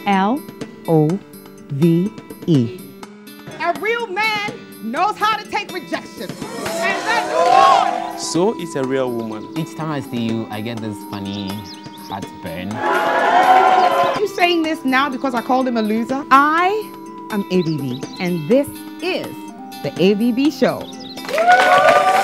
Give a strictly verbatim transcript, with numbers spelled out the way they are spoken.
L O V E. A real man knows how to take rejection and then move on. So it's a real woman. Each time I see you, I get this funny heartburn. You saying this now because I called him a loser? I am A B B, and this is the A B B Show.